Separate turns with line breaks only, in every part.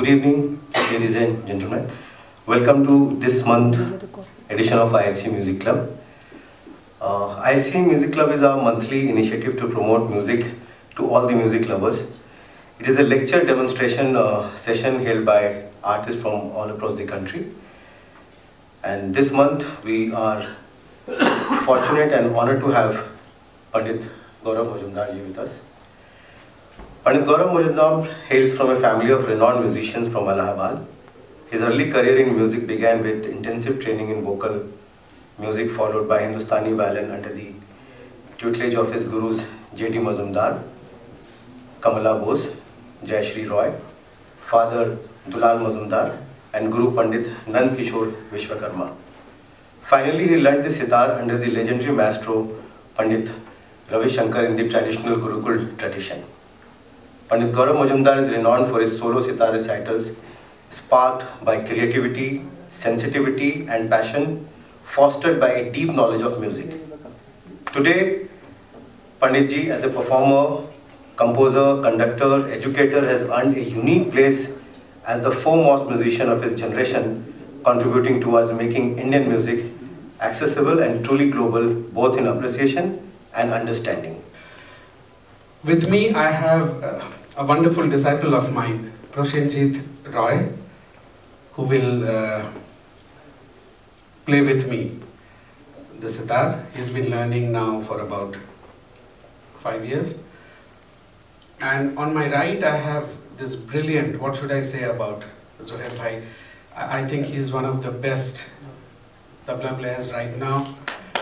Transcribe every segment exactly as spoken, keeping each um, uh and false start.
Good evening, ladies and gentlemen. Welcome to this month edition of I H C Music Club. Uh, I H C Music Club is our monthly initiative to promote music to all the music lovers. It is a lecture demonstration uh, session held by artists from all across the country. And this month we are fortunate and honored to have Pandit Gaurav Mazumdar ji with us. Pandit Gaurav Mazumdar hails from a family of renowned musicians from Allahabad. His early career in music began with intensive training in vocal music, followed by Hindustani violin under the tutelage of his gurus J D Mazumdar, Kamala Bose, Jayashri Roy, Father Dulal Mazumdar, and Guru Pandit Nand Kishore Vishwakarma. Finally, he learned the sitar under the legendary maestro Pandit Ravi Shankar in the traditional Gurukul tradition. Pandit Gaurav Mazumdar is renowned for his solo sitar recitals, sparked by creativity, sensitivity, and passion, fostered by a deep knowledge of music. Today, Pandit ji, as a performer, composer, conductor, educator, has earned a unique place as the foremost musician of his generation, contributing towards making Indian music accessible and truly global, both in appreciation and understanding.
With me, I have uh, a wonderful disciple of mine, Proshenjit Roy, who will uh, play with me the sitar. He's been learning now for about five years. And on my right, I have this brilliant, what should I say about Zohair Bhai? I, I think he's one of the best tabla players right now.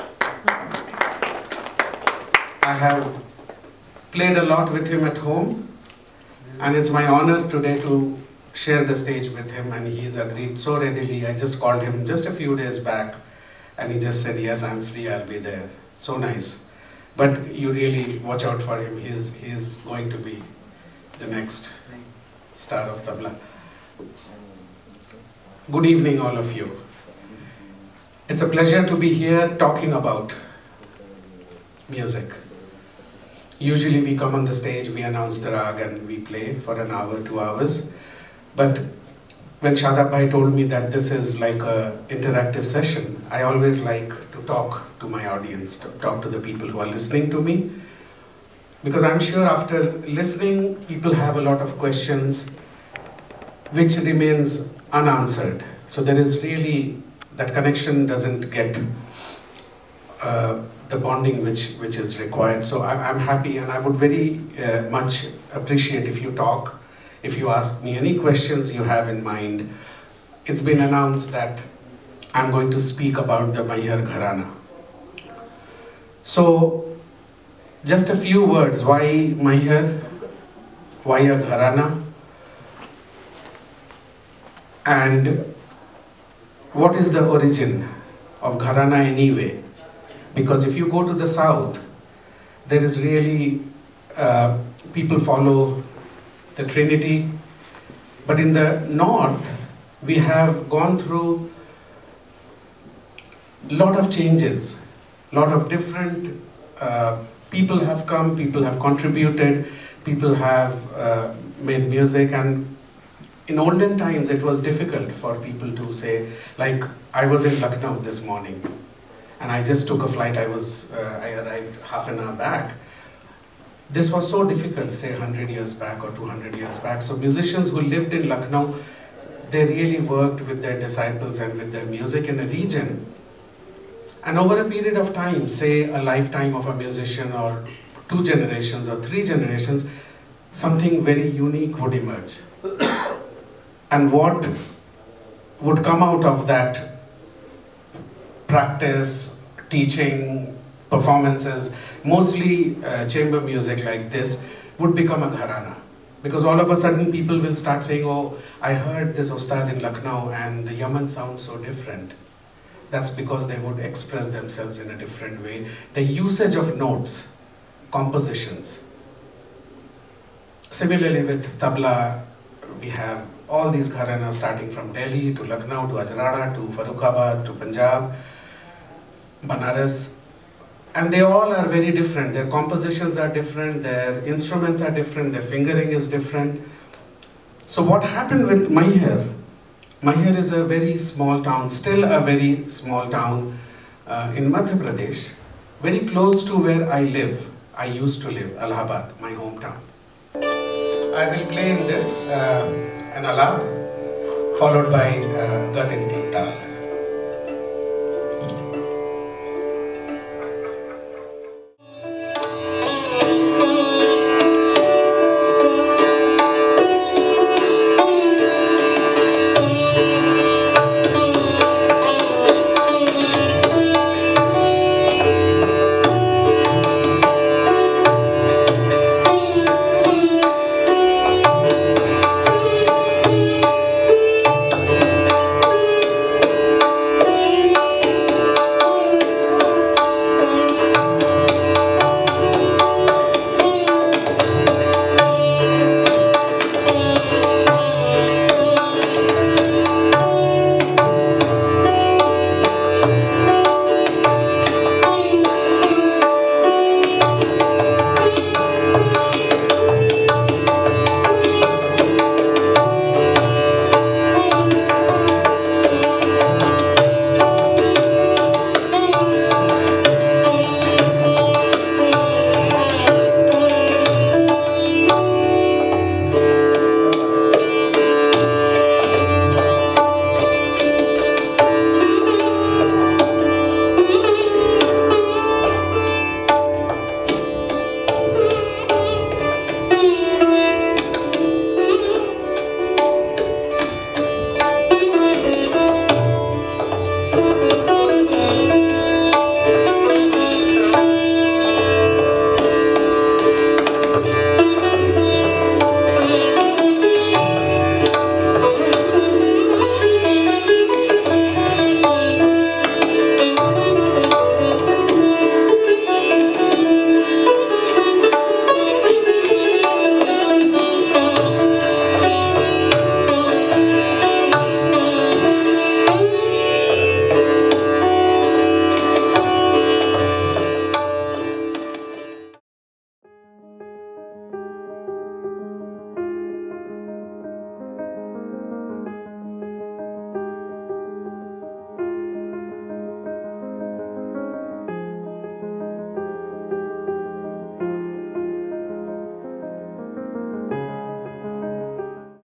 I have played a lot with him at home, and it's my honor today to share the stage with him, and he's agreed so readily. I just called him just a few days back, and he just said, yes, I'm free, I'll be there. So nice. But you really watch out for him. He's, he's going to be the next star of tabla. Good evening, all of you. It's a pleasure to be here talking about music. Usually we come on the stage, we announce the rag and we play for an hour, two hours. But when Shadab Bhai told me that this is like an interactive session, I always like to talk to my audience, to talk to the people who are listening to me. Because I'm sure after listening, people have a lot of questions which remains unanswered. So there is really, that connection doesn't get uh, the bonding which, which is required. So I'm, I'm happy, and I would very uh, much appreciate if you talk, if you ask me any questions you have in mind. It's been announced that I'm going to speak about the Maihar Gharana. So just a few words, why Maihar, why a Gharana, and what is the origin of Gharana anyway? Because if you go to the south, there is really, uh, people follow the Trinity. But in the north, we have gone through a lot of changes. A lot of different uh, people have come, people have contributed, people have uh, made music. And in olden times, it was difficult for people to say, like, I was in Lucknow this morning, and I just took a flight. I was, uh, I arrived half an hour back. This was so difficult, say one hundred years back or two hundred years back. So musicians who lived in Lucknow, they really worked with their disciples and with their music in a region. And over a period of time, say a lifetime of a musician or two generations or three generations, something very unique would emerge. And what would come out of that practice, teaching, performances, mostly uh, chamber music like this, would become a gharana. Because all of a sudden people will start saying, oh, I heard this Ustad in Lucknow and the Yaman sounds so different. That's because they would express themselves in a different way. The usage of notes, compositions. Similarly with tabla, we have all these gharanas starting from Delhi to Lucknow to Ajrada to Farrukhabad to Punjab, Banaras. And they all are very different. Their compositions are different, their instruments are different, their fingering is different. So what happened with Maihar? Maihar is a very small town, still a very small town uh, in Madhya Pradesh, very close to where I live. I used to live, Allahabad, my hometown. I will play in this uh, an alap, followed by uh, Gadin Tintal.